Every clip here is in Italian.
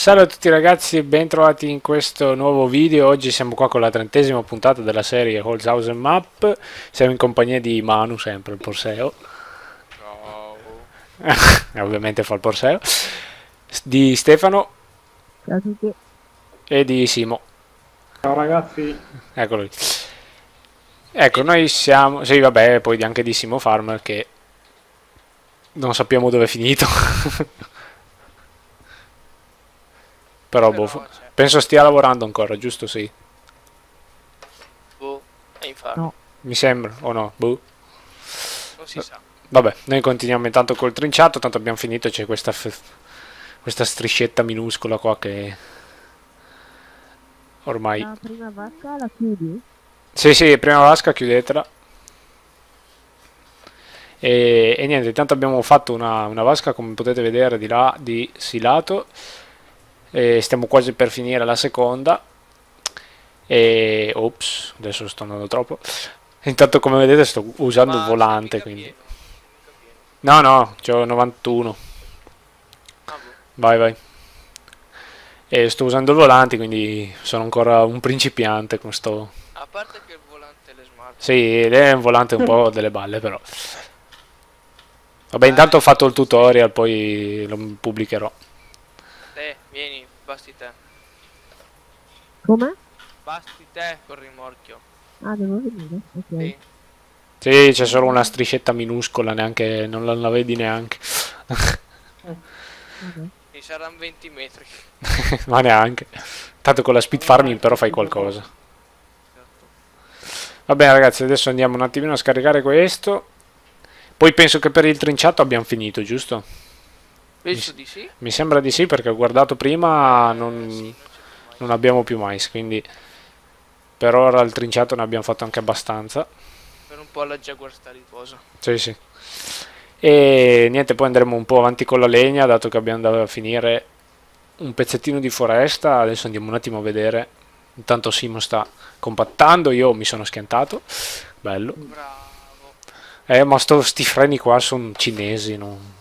Salve a tutti ragazzi e bentrovati in questo nuovo video. Oggi siamo qua con la 30ª puntata della serie Holzhausen Map. Siamo in compagnia di Manu, sempre il Porseo. Ciao. E ovviamente fa il Porseo. Di Stefano Ciao a tutti. e di Simo. Ciao ragazzi. Eccolo lì. Ecco, noi siamo... Sì, vabbè, poi anche di Simo Farmer che non sappiamo dove è finito. Però boh, Cioè, penso stia lavorando ancora, giusto? Sì. boh, e infatti, No. Mi sembra, o no? Boh. non si sa. Vabbè, noi continuiamo intanto col trinciato, tanto abbiamo finito, c'è questa striscetta minuscola qua che ormai... La prima vasca la chiudi? Sì, prima vasca, chiudetela. E niente, intanto abbiamo fatto una vasca, come potete vedere, di là, di silato. E stiamo quasi per finire la seconda. E... Ops, adesso sto andando troppo. Intanto, come vedete, sto usando il volante, quindi... No, c'ho 91. Ah, boh. Vai. E sto usando il volante, quindi sono ancora un principiante con sto... A parte che il volante è le smart. Sì, è un volante un po' delle balle, però. Vabbè, intanto ho fatto il tutorial, poi lo pubblicherò. Vieni, basti te. Come? Basti te col rimorchio. Ah, devo venire? Ok. Sì. Sì, c'è solo una striscetta minuscola, neanche, non la vedi neanche. Vabbè. Ci saranno 20 metri. Ma neanche. Tanto con la speed farming però fai qualcosa. Esatto. Va bene ragazzi, adesso andiamo un attimino a scaricare questo. Poi penso che per il trinciato abbiamo finito, giusto? Penso di sì. Mi sembra di sì perché ho guardato prima, Sì, non ci siamo non abbiamo più mais, quindi per ora il trinciato ne abbiamo fatto anche abbastanza. per un po' la Jaguar sta riposo. Sì. E niente, poi andremo un po' avanti con la legna, dato che abbiamo da finire un pezzettino di foresta. Adesso andiamo un attimo a vedere. Intanto Simo sta compattando, io mi sono schiantato. Bello. Bravo. Ma sti freni qua sono cinesi, no?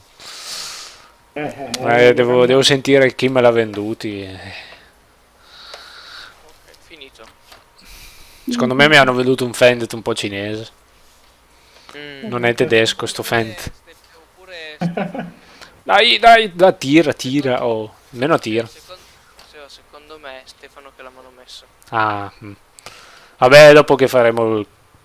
Devo sentire chi me l'ha venduti. Ok, finito. Secondo me mi hanno venduto un Fendt un po' cinese. Non è tedesco sto Fendt. Oppure Dai, tira. Oh, almeno tira. secondo me è Stefano che l'hanno messo. Ah, vabbè, dopo che faremo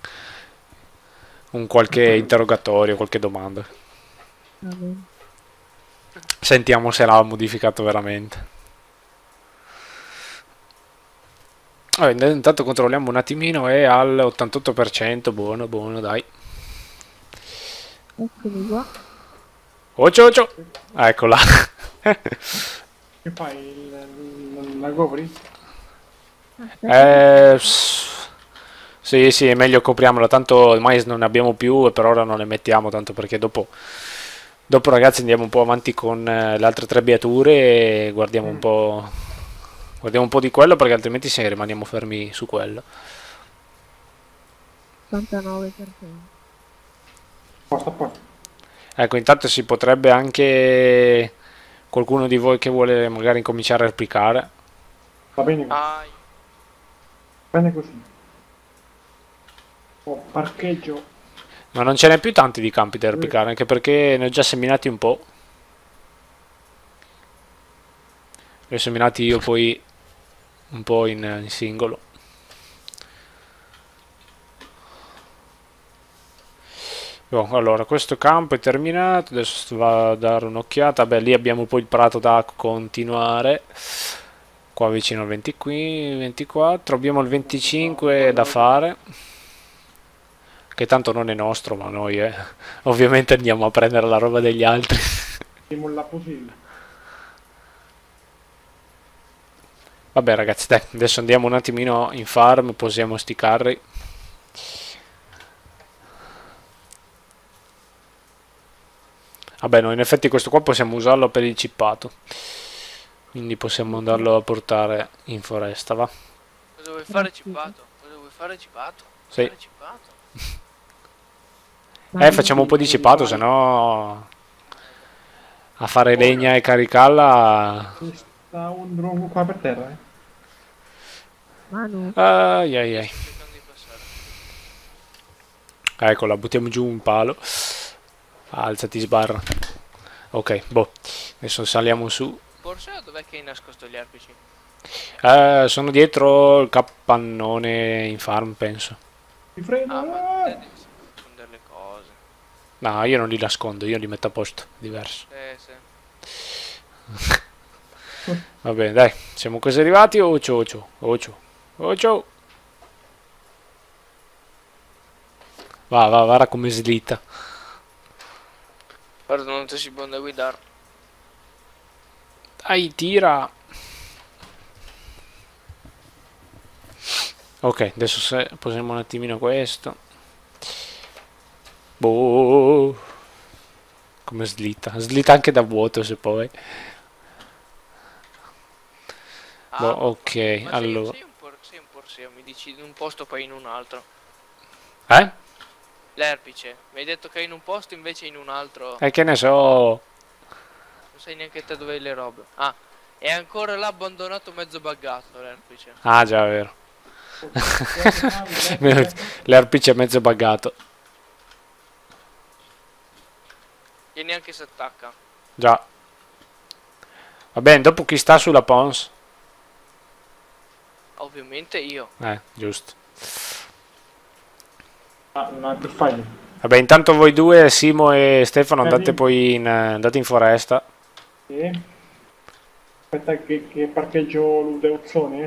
un qualche interrogatorio, qualche domanda. Va bene. Sentiamo se l'ha modificato veramente. Vabbè, intanto controlliamo un attimino, è al 88%, buono, dai. Eccomi qua. Occio. Eccola. Che fai? La copri? Aspetta. Sì, è meglio copriamola, tanto ormai non ne abbiamo più e per ora non le mettiamo, tanto perché dopo ragazzi andiamo un po' avanti con le altre tre biature e guardiamo un po'. Guardiamo un po' di quello perché altrimenti se rimaniamo fermi su quello. 89%. Posto. Ecco, intanto si potrebbe anche qualcuno di voi che vuole magari incominciare a replicare. Va bene così. Ah, Bene così. Oh, parcheggio. Ma non ce n'è più tanti di campi da replicare, anche perché ne ho già seminati un po'. Li ho seminati io poi un po' in singolo. Boh, allora, questo campo è terminato, adesso va a dare un'occhiata. Beh, lì abbiamo poi il prato da continuare. Qua vicino al 20 qui, 24, abbiamo il 25 da fare. Che tanto non è nostro, ma noi ovviamente andiamo a prendere la roba degli altri. Siamo la posilla. Vabbè ragazzi, dai, adesso andiamo un attimino in farm, posiamo sti carri. Vabbè, no, in effetti questo qua possiamo usarlo per il cippato. Quindi possiamo andarlo a portare in foresta, va? cosa vuoi fare cippato? Cosa vuoi fare cippato? Sì. Fare cippato? Facciamo un po' di cippato, se no a fare legna e caricarla Sta un drone qua per terra, eh. Manu, Ai ai ai. Sto cercando di passare. Eccola, buttiamo giù un palo. Alzati, sbarra. Ok, boh. Adesso saliamo su. Forse dov'è che hai nascosto gli arpici? Sono dietro il capannone in farm, penso. Ti freno! Ah, ma devi nascondere le cose. No, io non li nascondo, io li metto a posto. Diverso. Sì. Va bene, dai. Siamo quasi arrivati. Ocio, ocio, ocio, ocio. Va, va, guarda come slitta. Guarda, non ti si può guidare. Dai, tira. Ok, adesso se posiamo un attimino questo. Boh. Come slitta. Slitta anche da vuoto se poi. Boh, ok, Ma allora. sei un porseo, mi dici in un posto poi in un altro. Eh? L'erpice, mi hai detto che è in un posto invece in un altro. Che ne so. Non sai neanche te dove hai le robe. Ah, è ancora là abbandonato mezzo buggato l'erpice. Ah, già, è vero. L'erpice è mezzo buggato. E neanche si attacca. Già. Va bene, dopo chi sta sulla Pons? Ovviamente io. Giusto. Ah, non ha che fai. Vabbè, intanto voi due, Simo e Stefano, andate Vieni. poi andate in foresta. Sì. Aspetta che parcheggio l'Udeuzzone.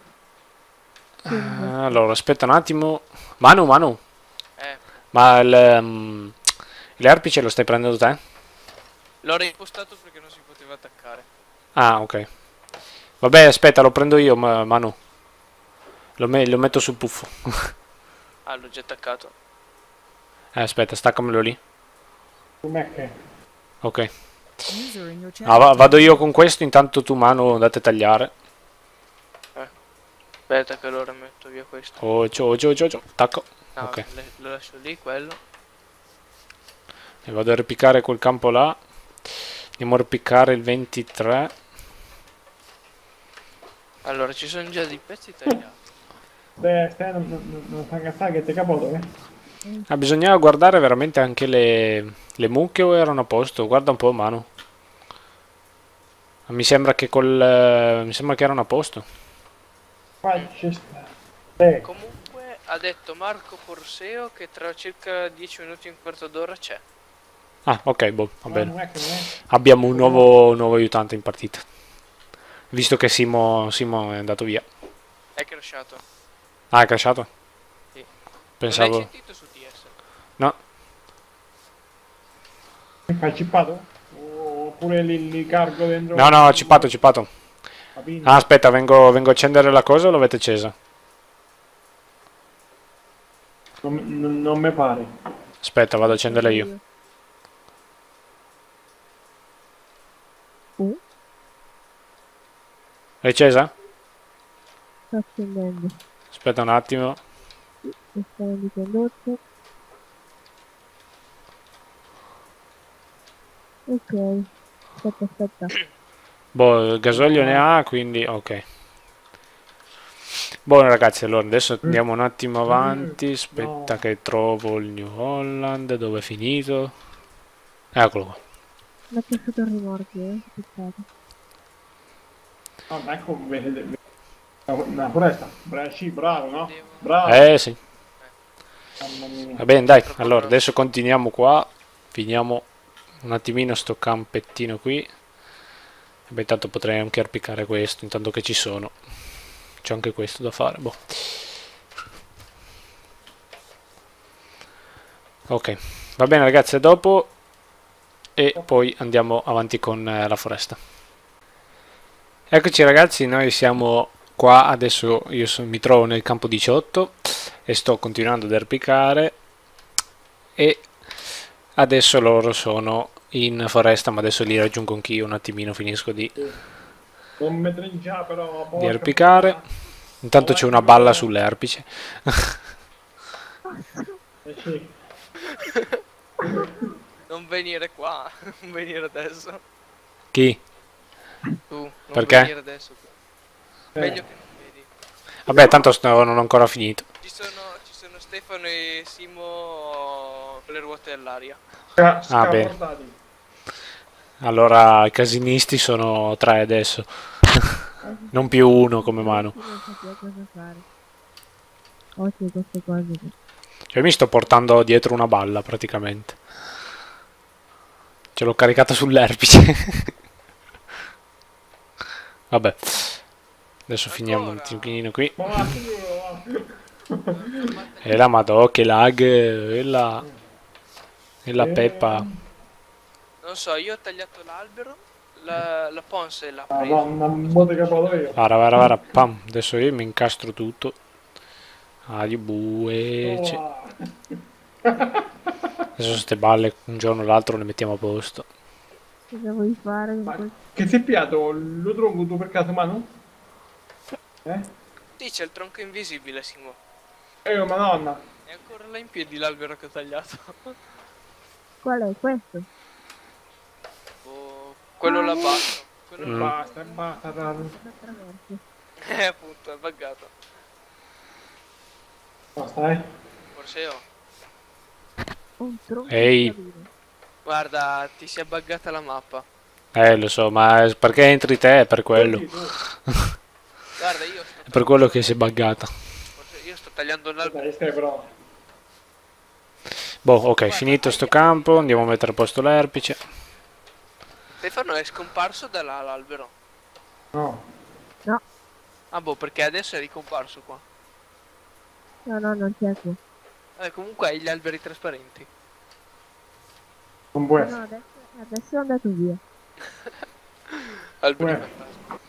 Allora, aspetta un attimo. Manu, Eh, ma l'erpice lo stai prendendo te? l'ho reimpostato perché non si poteva attaccare. Ah, ok. Vabbè, aspetta, lo prendo io, Manu. Lo metto sul puffo. Ah, l'ho già attaccato. Aspetta, staccamelo lì. Com'è che? Ok. User in your Ah, channel. vado io con questo, intanto tu, Manu, andate a tagliare. Aspetta che allora metto via questo. Ocio, tacco. No, Ok. lo lascio lì, quello. E vado a ripiccare quel campo là. Andiamo a ripiccare il 23. Allora, ci sono già dei pezzi tagliati. Te non fa incazzare che ti capoto, eh? Bisognava guardare veramente anche le mucche o erano a posto. Guarda un po', Manu. Mi sembra che mi sembra che erano a posto. Qua ci sta. Comunque ha detto Marco Porseo che tra circa 10 minuti e un quarto d'ora c'è. Ah, ok, boh, va Non bene. è che non è. Abbiamo un nuovo aiutante in partita. Visto che Simo è andato via. È crashato. Ah, è crashato? Sì. Non Pensavo. l'hai sentito su DS? No. Mi fai cippato? Oppure li cargo dentro? No, cippato. Capito? Ah, aspetta, vengo a accendere la cosa o l'avete accesa? Non mi pare. Aspetta, vado ad accenderla io. L'hai accesa? sto accendendo. Aspetta un attimo. Sì, sto di condotto. Ok. Aspetta. Boh, il gasolio ne ha, quindi ok. Buono ragazzi, allora adesso andiamo un attimo avanti. Aspetta No. che trovo il New Holland. Dove è finito? Eccolo qua. Mi ha piaciuto il rimorchio, peccato. Ah, ecco, una foresta. Sì, bravo, no? Devo- Bravo. Sì. Mamma mia. Va bene, dai. Allora, adesso continuiamo qua. Finiamo un attimino sto campettino qui. E beh, intanto potrei anche arpiccare questo, intanto che ci sono. C'è anche questo da fare, boh. Ok, va bene ragazzi, a dopo. E poi andiamo avanti con la foresta. Eccoci ragazzi, noi siamo qua, adesso io mi trovo nel campo 18 e sto continuando ad arpiccare e adesso loro sono in foresta, ma adesso li raggiungo anch'io, un attimino finisco di Non mi trincia però. porca arpicare. puttana. Intanto c'è una balla sull'erpice. Sì. Non venire qua, non venire adesso. Chi? Tu, non Perché? venire adesso. Meglio che non vedi. Vabbè, tanto non ho ancora finito. Ci sono Stefano e Simo con le ruote all'aria. bene. Scapordati. Allora i casinisti sono 3 adesso. Non più uno come Manu. Non sapeva cosa fare. Oggi queste cose. Cioè mi sto portando dietro una balla praticamente. Ce l'ho caricata sull'erpice. Vabbè. Adesso finiamo un Ancora? attimino qui. Ma va, sicuro, va. E la madò che lag. E la Peppa. Non so, io ho tagliato l'albero, la Ponce l'ha preso. Madonna, un po' di capo io. Vara, pam. Adesso io mi incastro tutto. Adio bue. Oh, Adesso ste balle un giorno o l'altro le mettiamo a posto. Cosa vuoi fare? ma che si è piato? Lo tronco tu per caso, Manu? Sì, c'è il tronco invisibile, Simo. Madonna. È ancora là in piedi l'albero che ho tagliato. Qual è questo? Oh, quello là basso. Quello là. Basta, basta. Attraverso. Appunto, è buggato. Basta, Forse io. Ho un tronco Ehi. di cabina. Guarda, ti si è buggata la mappa. Lo so, ma perché entri te è per quello. Guarda, io sto È per quello che si è buggata. forse io sto tagliando l'albero. Dai, stai però. Boh, ok, finito sto campo, andiamo a mettere a posto l'erpice. Stefano è scomparso da là l'albero. No. Ah boh, perché adesso è ricomparso qua. No, non c'è qui. Comunque hai gli alberi trasparenti. Non può No, essere. adesso è andato via. Alberi Uè. fantasmi.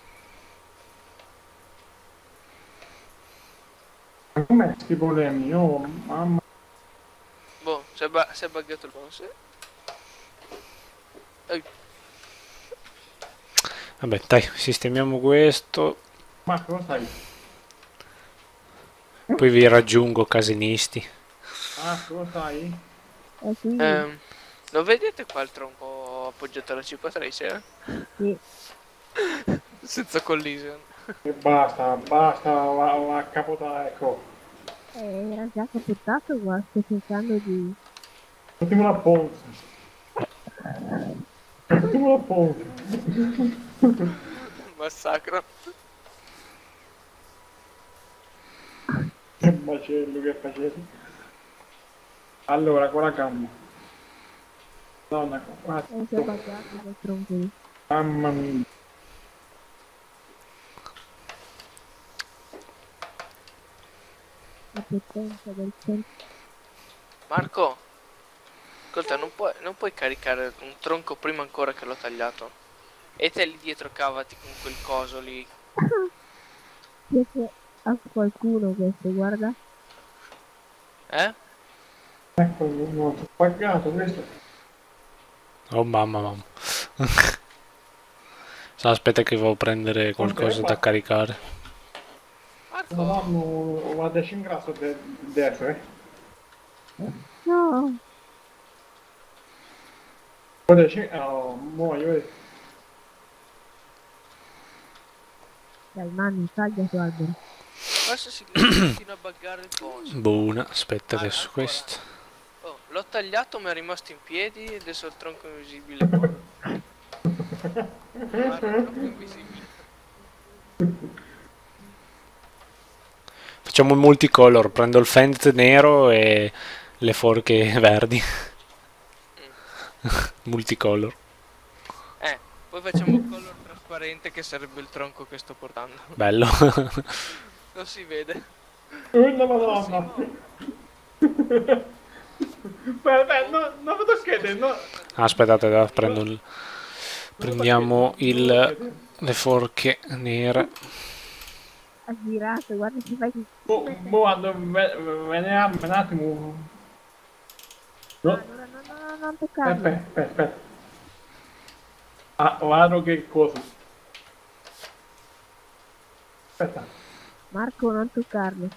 Ma com'è sti problemi? Oh, mamma. Boh, si è buggato il boss. Vabbè, dai, sistemiamo questo. Ma cosa sai? Poi vi raggiungo, casinisti. Ah, cosa sai? E qui, Lo vedete qua il tronco appoggiato alla C4 Tracer? sì. Senza collision. E basta, va a capotare, ecco. Era già capotato qua, sto cercando di... Ultimo la ponza. Ultimo la ponza. Massacro. Che macello che facevi. Allora, con la gamba. Donna, si è buggato quel tronco lì. mamma mia. La potenza del centro. Marco, ascolta, non puoi caricare un tronco prima ancora che l'ho tagliato. E te lì dietro cavati con quel coso lì. Piace a qualcuno questo, guarda. Eh? Ecco, non ti ho pagato questo. Oh mamma. Aspetta che devo prendere qualcosa da caricare. Marco, No, guarda, c'è in grasso adesso, No, Guarda, c'è... Oh, muoio, dai mani, taglia tuo albero. adesso si continua a buggare il coso. Buona, aspetta adesso Ancora. questo. Oh, l'ho tagliato ma è rimasto in piedi e adesso il tronco è invisibile. Guarda, il tronco è invisibile. Facciamo il multicolor, prendo il fent nero e le forche verdi. Multicolor. Poi facciamo un color trasparente che sarebbe il tronco che sto portando. Bello. Non si vede. La madonna. Beh, non lo toccate, no. Aspettate, prendiamo le forche nere. Ha girato, guarda che fai... Guarda, ve ne apro un attimo. No, Allora, no, non toccarlo. aspetta. Ah, guarda che cosa. Aspetta. Marco, non toccarlo.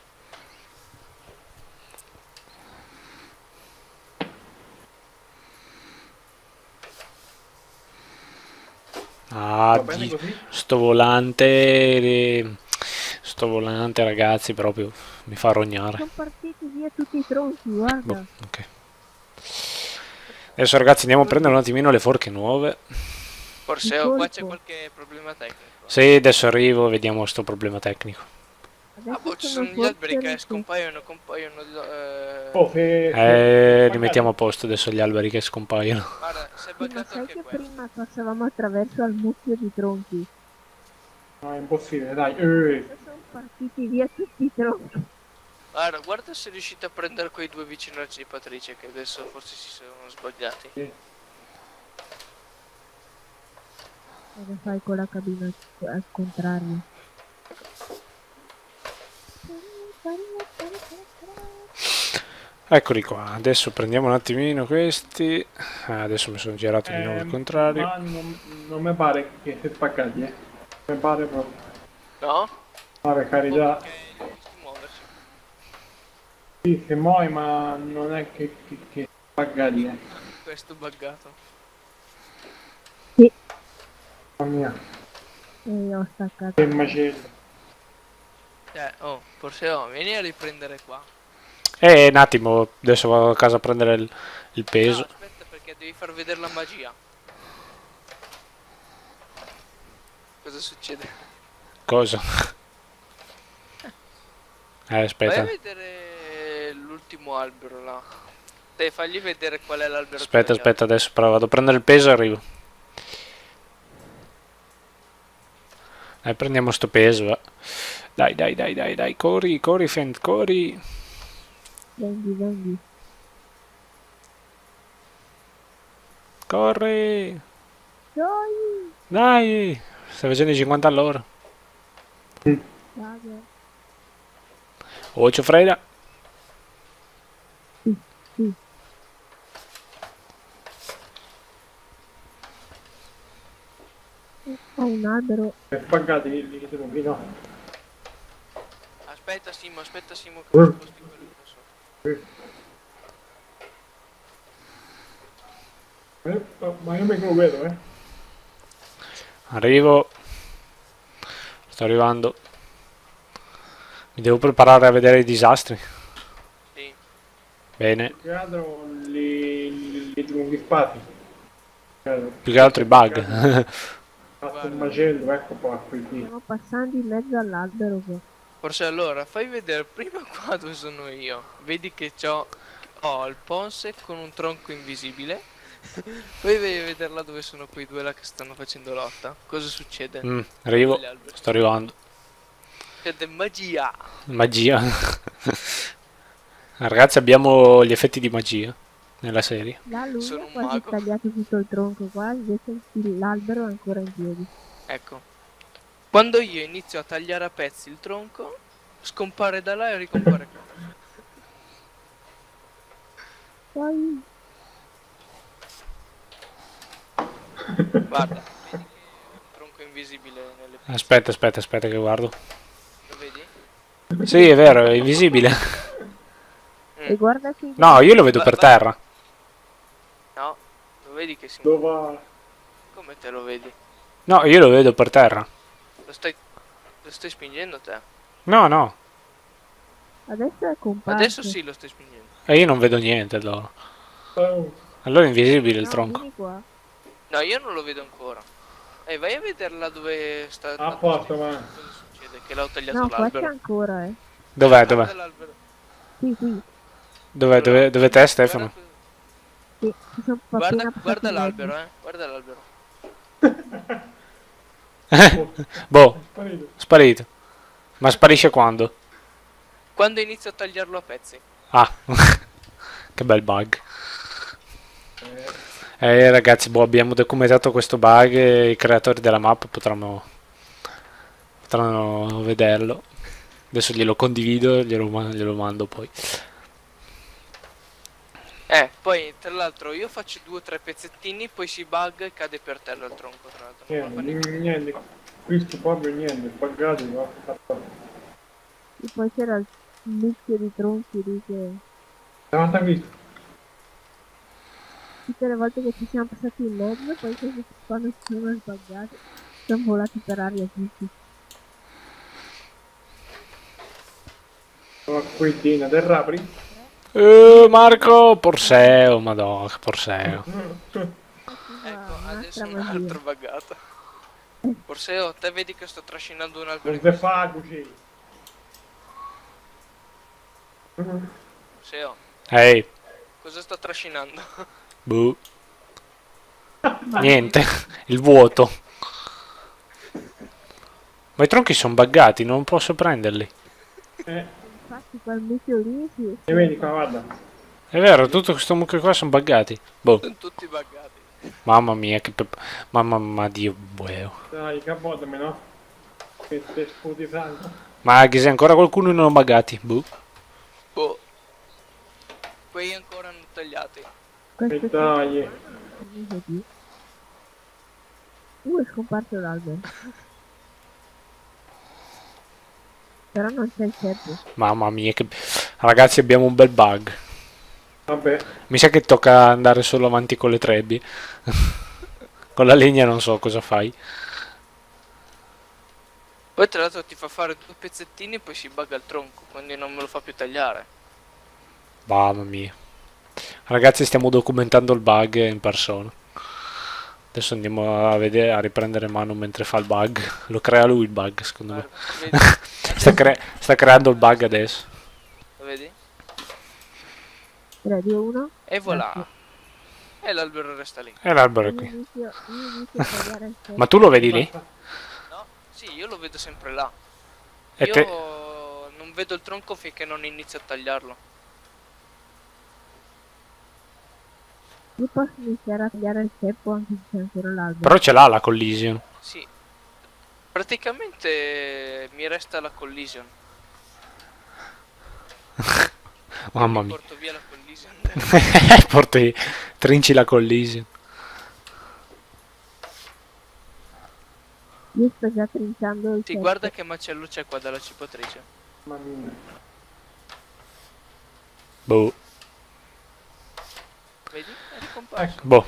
Ah, Va bene così? sto volante... Sto volante, ragazzi, proprio mi fa rognare. Sono partiti via tutti i tronchi, Boh, guarda. ok. Adesso, ragazzi, andiamo a prendere un attimino le forche nuove. Forse Il qua c'è colpo. qualche problema tecnico. Sì, adesso arrivo, vediamo sto problema tecnico. Ah, Adesso boh, ci sono sono gli alberi che forse scompaiono. Oh, se Li mettiamo a posto adesso gli alberi che scompaiono. Guarda, si è Sì, ma buggato sai anche che questo. prima passavamo attraverso al mucchio di tronchi. No, è impossibile, dai. Adesso sono partiti via tutti i tronchi. Guarda se riuscite a prendere quei due vicino alla cipatrice che adesso forse si sono sbagliati. Sì. Cosa fai con la cabina al contrario? Eccoli qua, adesso prendiamo un attimino questi. Adesso mi sono girato di nuovo al contrario. Ma non mi pare che si spaccati, eh. Mi pare proprio. No? Ma per carità, Perché li ho visti muoversi. sì, si muove, ma non è che spaccati, eh. Questo buggato. Sì, Mamma mia, e ho staccato. che macello. Oh, forse vieni a riprendere qua. Un attimo, adesso vado a casa a prendere il No, peso. aspetta perché devi far vedere la magia. Cosa succede? Cosa? Vai a Aspetta. vedere l'ultimo albero là. Devi fargli vedere qual è l'albero Aspetta, tagliato. aspetta, adesso però vado a prendere il peso e arrivo. Prendiamo sto peso, va. Dai, dai, dai, dai, dai, corri, corri, Fent, corri. Vendi. Corri. Dai! Dai. Stai facendo i 50 all'ora. Raga. Oh, c'ho freda. Sì. Ho un albero. Per spaccati lì sono qui, no. Aspetta Simo che mi sposti quello da sopra. Ma io mica lo vedo, eh. Arrivo. Sto arrivando. Mi devo preparare a vedere i disastri. Sì. Bene. Più che altro li lunghi spazi. Più che altro i bug. Fatto un macello, ecco qua, qui. Stiamo passando in mezzo all'albero qua. Forse allora fai vedere prima qua dove sono io. Vedi che ho il ponce con un tronco invisibile. Poi vai a vedere là dove sono quei due là che stanno facendo lotta. Cosa succede? Arrivo. Gli alberi. Sto arrivando. Succede magia. Magia. Ragazzi, abbiamo gli effetti di magia nella serie. Là lui Sono ha un quasi mago. tagliato tutto il tronco qua, invece l'albero è ancora in piedi. Ecco. Quando io inizio a tagliare a pezzi il tronco, scompare da là e ricompare qua. Poi Guarda, vedi che ho un tronco invisibile nelle piste. Aspetta che guardo. Lo vedi? Sì, è vero, è invisibile. e guarda che No, io lo vedo per terra. No, lo vedi che si Dove muove? va? Come te lo vedi? No, io lo vedo per terra. Lo stai spingendo te? No, no. adesso è comparso. Adesso sì lo stai spingendo. E io non vedo niente allora. Oh, Allora è invisibile il No, tronco. vieni qua. No, io non lo vedo ancora. Vai a vederla dove sta. a posto, ma... Cosa succede? Che l'ho tagliato No, qua c'è l'albero. ancora, Dov'è, Guarda dov'è? l'albero. Qui. Dove te, Stefano? Sì, ci sono appena passati Guarda in l'albero, mezzo. Guarda l'albero. Boh, Sparito. sparito. Ma sparisce quando? Quando inizio a tagliarlo a pezzi. Ah, che bel bug. Ragazzi, boh, abbiamo documentato questo bug e i creatori della mappa potranno vederlo. Adesso glielo condivido e glielo mando poi. Poi tra l'altro io faccio 2 o 3 pezzettini, poi si bugga e cade per terra il tronco, tra l'altro. Non lo fa neanche. Niente, questo proprio niente, pagati, va. E poi c'era il mucchio di tronchi lì che... Davanti a questo. tutte le volte che ci siamo passati in mezzo, poi quando ci sono sbagliati, sono volati per aria tutti. Acquittina, terra apri? Marco, Porseo, madonna, che Porseo. Ecco, adesso un'altra un magia. altro buggato. Porseo, te vedi che sto trascinando un albero Non si fa così. Porseo, Ehi, cosa sto trascinando? boh. Niente, il vuoto. Ma i tronchi sono buggati, non posso prenderli. Infatti quel mucchio lì E vedi qua, guarda. È vero, tutto questo mucchio qua sono buggati. Boh, Sono tutti buggati. mamma mia, mamma Dio, bueo. Dai, capotami, no? Che te sputi sangue. Ma che se ancora qualcuno non ha buggati, boh. Boh. Quei ancora non tagliati. questo E dai. è scomparso l'albero. Però non c'è il ceppo. Mamma mia, che... Ragazzi, abbiamo un bel bug. Vabbè. Mi sa che tocca andare solo avanti con le trebbie. Con la legna non so cosa fai. Poi tra l'altro ti fa fare 2 pezzettini e poi si bugga il tronco, quindi non me lo fa più tagliare. Mamma mia. Ragazzi, stiamo documentando il bug in persona. Adesso andiamo a vedere, a riprendere mano mentre fa il bug. Lo crea lui il bug, secondo me. Vedi? Sta creando il bug adesso. Lo vedi? 3, 2, 1. E voilà. E l'albero resta lì. E l'albero è qui. Inizio a tagliare il ceppo. Ma tu lo vedi lì? No? Sì, io lo vedo sempre là. E Io te... non vedo il tronco finché non inizio a tagliarlo. Io posso iniziare a tagliare il ceppo anche se c'è ancora l'albero. Però ce l'ha la collision. Sì. Praticamente mi resta la collision. Mamma Mi mia. porto via la collision. Porti, trinci la collision. Io sto già trinciando il Sì, ceppo. guarda che macello c'è qua dalla cipotrice. Mamma mia. Boh. Vedi? È ricomparso. Boh.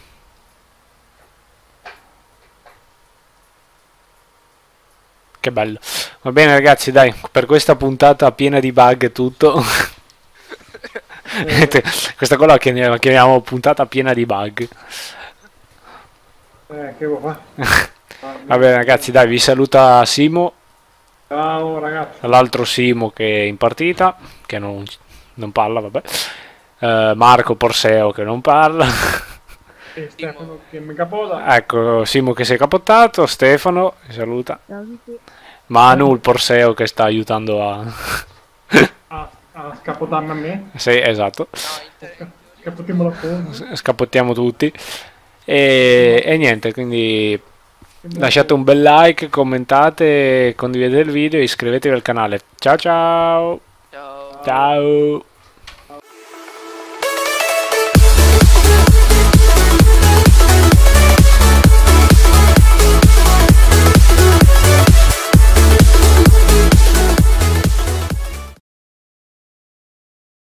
Che bello. Va bene ragazzi, dai, per questa puntata piena di bug e tutto. Questa qua la chiamiamo puntata piena di bug. Che vuoi fare? Va bene ragazzi, dai, vi saluta Simo, Ciao ragazzi. l'altro Simo che è in partita, che non parla, vabbè. Marco Porseo che non parla. E Stefano che mi capota. Ecco, Simo che si è capottato, Stefano, vi saluta. Ciao a tutti. Manu, il Porseo che sta aiutando a... A scapotarmi a me. Sì, esatto. Scapottiamo la foto. Scapottiamo tutti. E niente, quindi lasciate un bel like, commentate, condividete il video e iscrivetevi al canale. Ciao ciao! Ciao. Ciao!